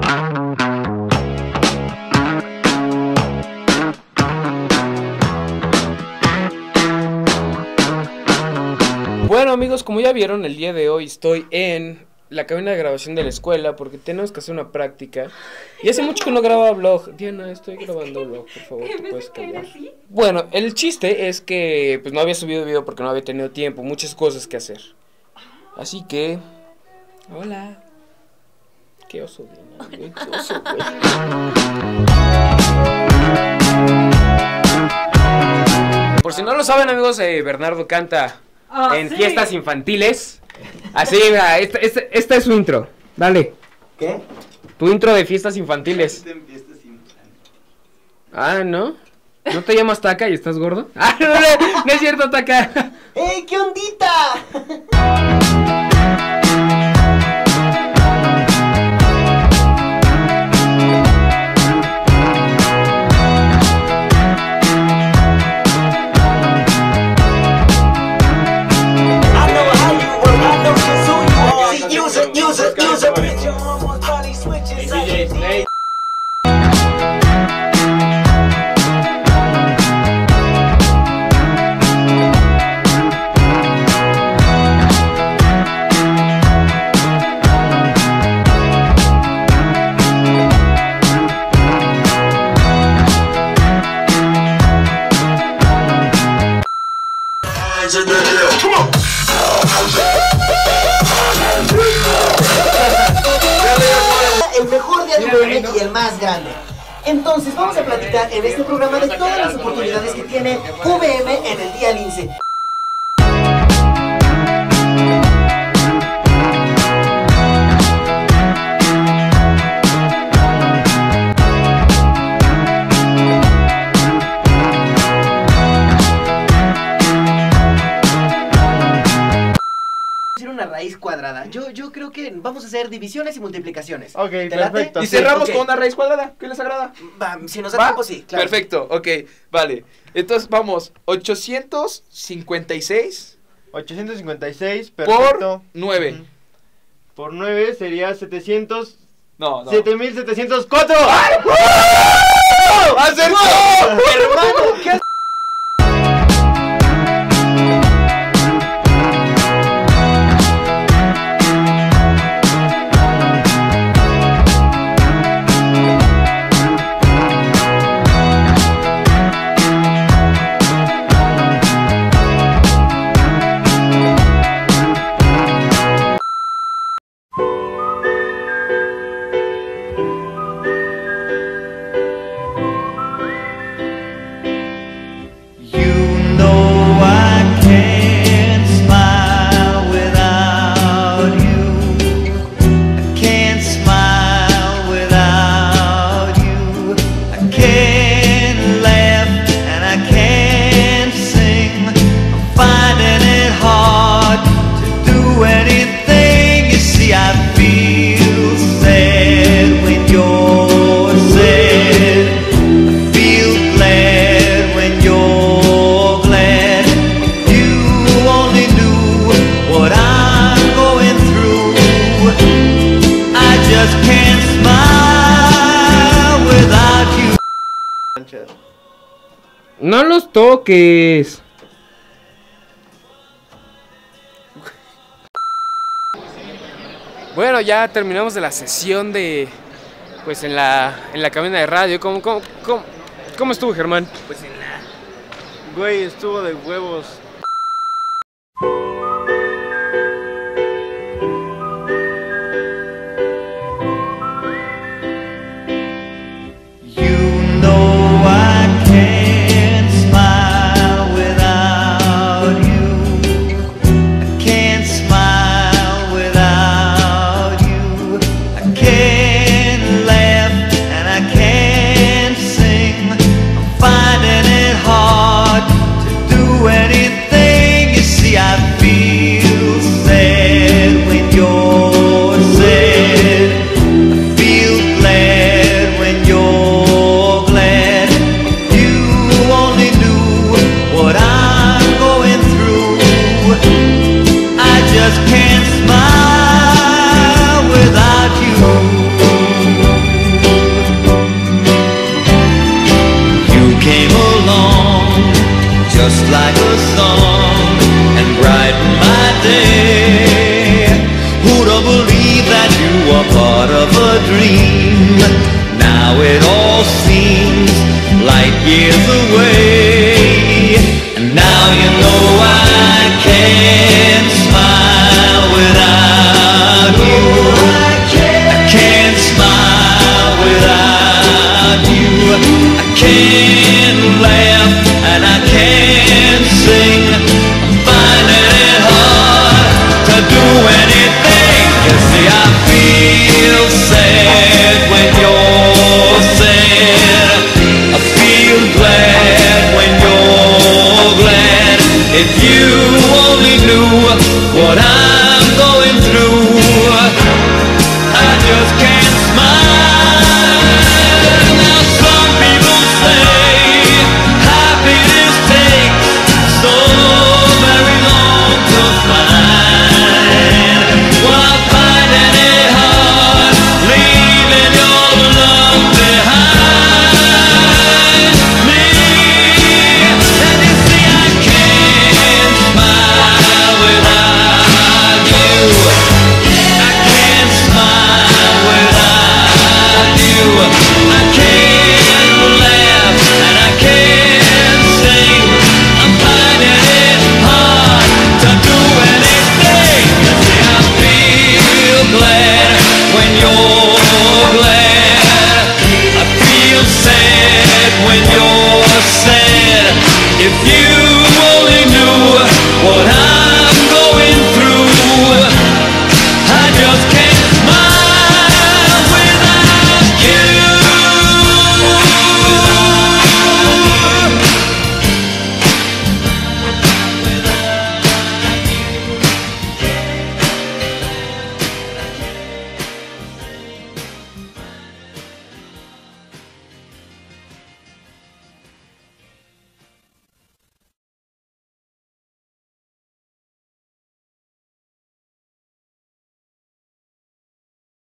Bueno amigos, como ya vieron, el día de hoy estoy en la cabina de grabación de la escuela porque tenemos que hacer una práctica. Y hace mucho que no grababa vlog. Diana, estoy grabando vlog, por favor, ¿te puedes callar? Bueno, el chiste es que pues no había subido video porque no había tenido tiempo, muchas cosas que hacer. Así que... Hola. Qué oso, Diana, güey, qué oso, güey. Por si no lo saben amigos, Bernardo canta en sí. fiestas infantiles. Así, mira, esta es su intro. Dale. ¿Qué? Tu intro de fiestas infantiles. Ah, ¿no? ¿No te llamas Taka y estás gordo? Ah, no es cierto, Taka. ¡Ey, qué ondita! El mejor día de VM y el más grande. Entonces vamos a platicar en este programa de todas las oportunidades que tiene VM en el Día Lince. Una raíz cuadrada. Yo creo que vamos a hacer divisiones y multiplicaciones. Ok, ¿Te perfecto. late? Y cerramos Ok. con una raíz cuadrada. ¿Qué les agrada? Va, si nos da ¿Va? tiempo, sí, claro. Perfecto, ok, vale. Entonces vamos, 856 856, por perfecto. 9. Por 9 sería 700. No, no. 7704. ¡Acertó! Hermano, ¿qué haces? No los toques. Bueno, ya terminamos de la sesión de... Pues en la cabina de radio. ¿Cómo estuvo, Germán? Pues en la... Güey, estuvo de huevos. Finding it hard to do anything. dream. Now it all seems light years away. And now you know I can't smile without you. I can't smile without you. I can't laugh and I can't sing. I'm finding it hard to do anything. You see, I feel sad when you're sad. I feel glad when you're glad. If you only knew what I